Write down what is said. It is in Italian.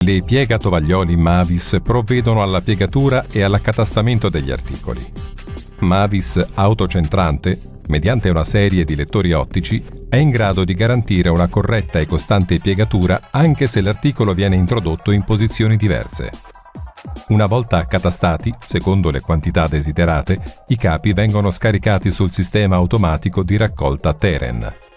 Le piegatovaglioli Mavis provvedono alla piegatura e all'accatastamento degli articoli. Mavis autocentrante, mediante una serie di lettori ottici, è in grado di garantire una corretta e costante piegatura anche se l'articolo viene introdotto in posizioni diverse. Una volta accatastati, secondo le quantità desiderate, i capi vengono scaricati sul sistema automatico di raccolta Teren.